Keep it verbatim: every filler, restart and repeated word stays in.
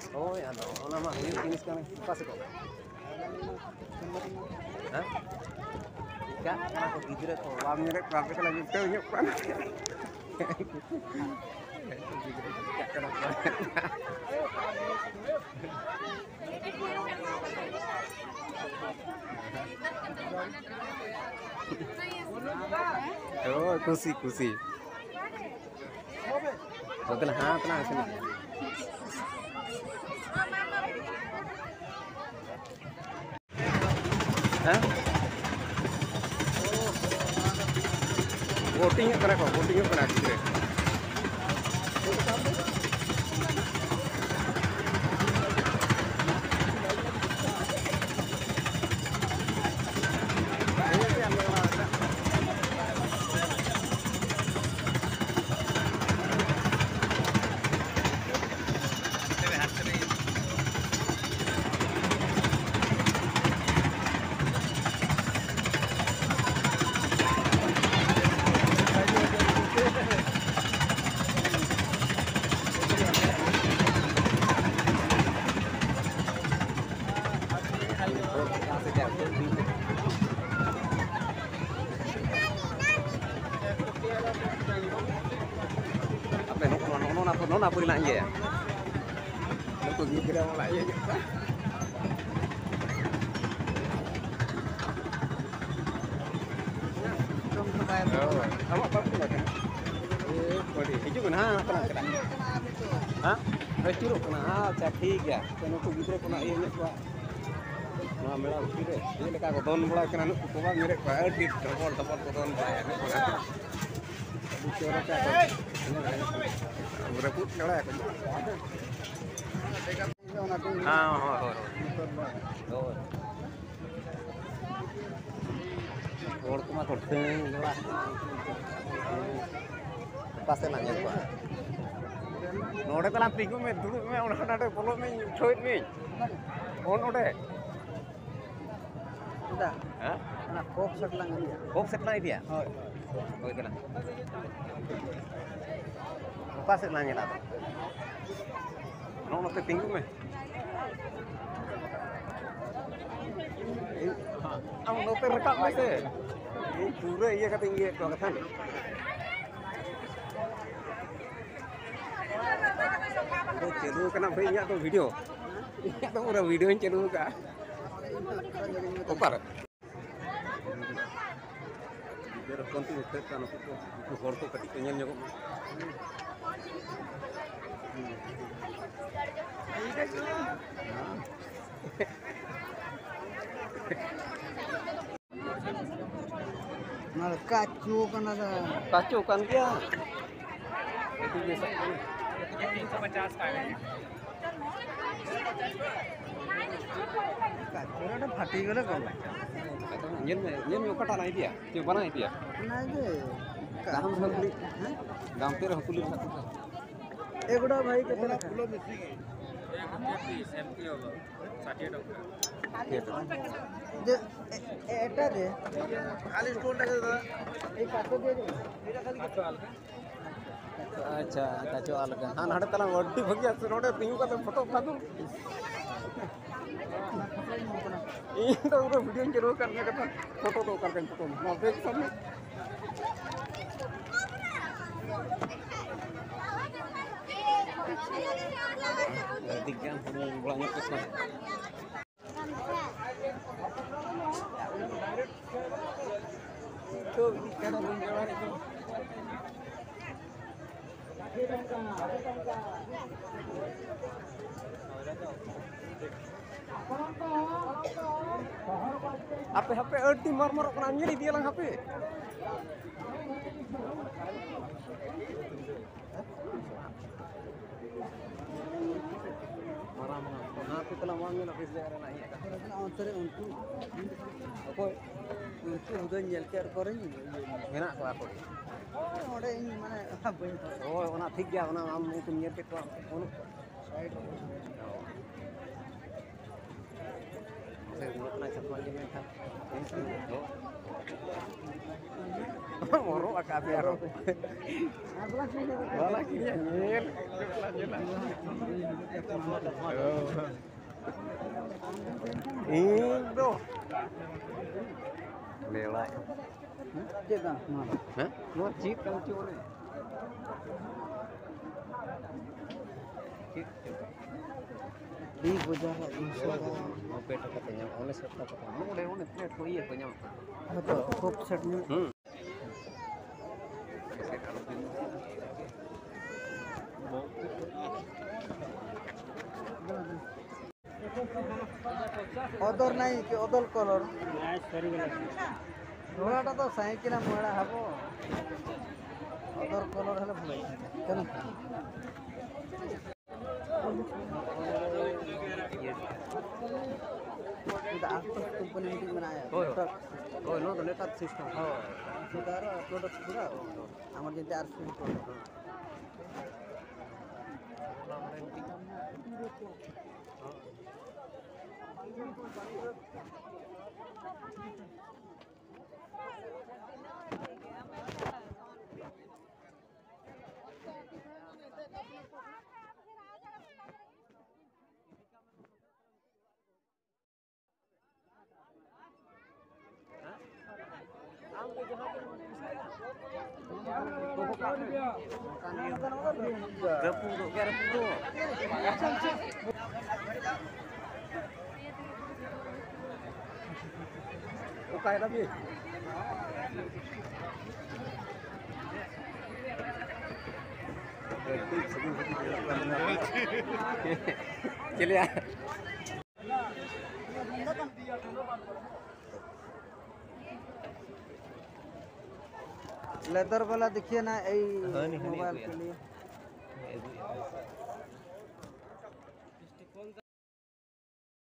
Oh ya, no, nama ini jenis kan apa sih kok? Hah? Ikan, kan aku gigit itu, warnanya kayak berapa kali lagi tuh nyuk kan? Oh, kusi kusi. Oh, tenang, ha, tenang sini. Hah? Voting kena kok, voting kena gitu. Apa no no no no no apa nak ya? Aku kira mau lah ya. Awak apa pun kan? Eh, boleh. Hijau kan? Ha, tenang tenang. Ha? Eh, curug kena. Ha, ठीक ya. Kan aku kira kena iya ni kuat. Nah, mela kira. Ini dekat ko don bola kena aku kuat mere ko di terbol terbol ko don bola. Bicara ka. Beraput kala ya. Ah, ho ho. Ho. Or kuma korte gala. Pase nanya ko. Node tala pingu me dulu me ona nade polo me thoit me. On ode. Udah. Hah? Anak kok setlang dia. Kok setlang dia? Oh. Oh itu lah. Pase nanya lah. No no te pingu me. Ang no te rekap me se. Ini pura iya kata iya kau kata. Itu celu kena banyak tuh video. Iya tuh udah video yang celu kah? Kopar. Biar konti utek kan aku tuh itu foto ketiknya nyok. Mal kacu kan ada. Kacu kan dia. Itu biasa. तीन सौ पचास का है Kacu ada fati gala kau. Nyen nyen yo kata naik dia. Cuma mana itu ya? Nah je. Dalam hakuli. Dalam ter hakuli satu. एगुड़ा भाई के तरह फूलो मिसी एक पीस एमटी होगा साठ टका जे एटा दे खाली स्टोन लगे दादा ए काटो दे दे एटा खाली काटो अलग अच्छा काचो अलग हां नडे तला वड्डी भगिया नोडे पिंगु का फोटो कादू ये तो पूरा वीडियो जरूर करने का फोटो तो करके फोटो ना देख सामने tiga bulannya kesana. Itu ini kan menjawab itu. H P H P adi mar-mar kena nyeri dia lang H P. Marah marah. Nah, itu telah wangi nak bisa kerana ini. करना अंतरे उनको Apa? उनको उधर जल के करें Menak ko ako. ओडे इन माने बइन Oh, ona ठीक gya, ona am itu nyet ke ko. Ono. साइड Saya dulu kena satu lagi mental. Oh. Moro akak biaro. Wala kini nyel. Indo. Lela. Kita mana? Hah? Wajib kan cule. Di bujang insya Mau peta katanya oleh serta katanya. Oleh oleh plate ko iya punya. betul kop setnya. Hmm. অদর নাই কি অদল colour ঘোড়াটা তো cycle ময়লা হব অদর colour হলে ভালো কেন आसपास कंपनी मीटिंग बनाया Oh, no, the net system. Oh, सुधार प्रोडक्ट पूरा আমার যেটা আর শুরু করব Repung tuh, kayak repung tuh. Bukai tapi. Cili ya. Leather वाला देखिए ना, मोबाइल के लिए